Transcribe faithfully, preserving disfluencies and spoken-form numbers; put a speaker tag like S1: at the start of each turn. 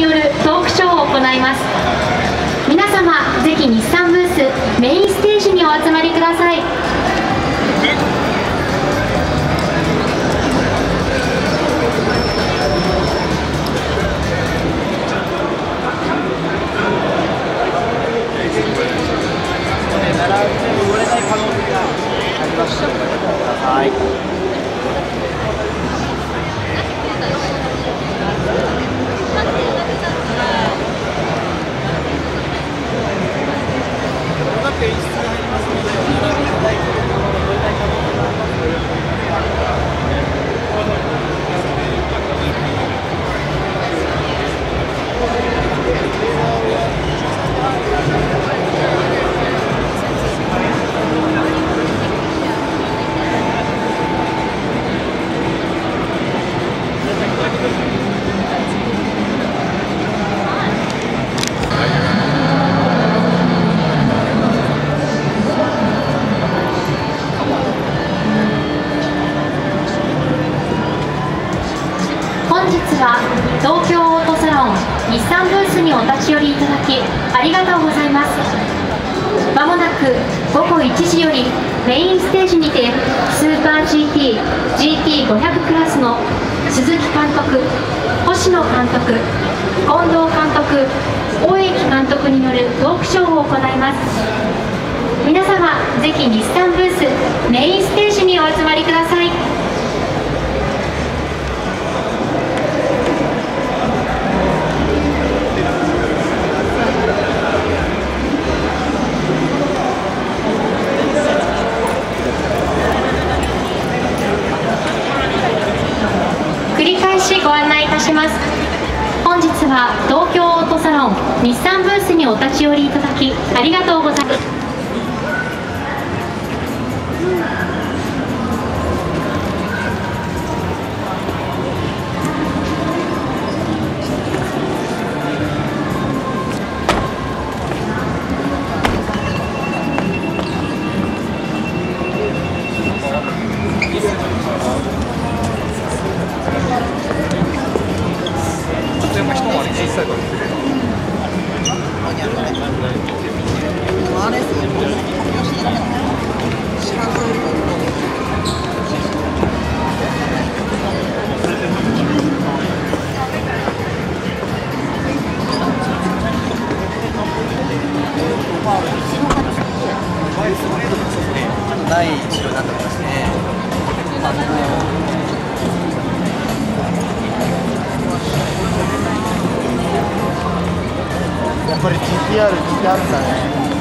S1: よるトークショーを行います。皆様ぜひ日産ブースメインステージにお集まりください。
S2: はい。
S1: 本日は東京オートサロン日産ブースにお立ち寄りいただきありがとうございます。まもなくごごいちじよりメインステージにてスーパー ジーティー、ジーティーごひゃく クラスの鈴木監督、星野監督、近藤監督、大駅監督によるトークショーを行います。皆様ぜひ日産ブースメインステージにお集まりください。繰り返しご案内いたします。本日は東京オートサロン日産ブースにお立ち寄りいただきありがとうございます。
S2: ない仕様になってますね。やっぱり ジーティーアール 人気あるんだね。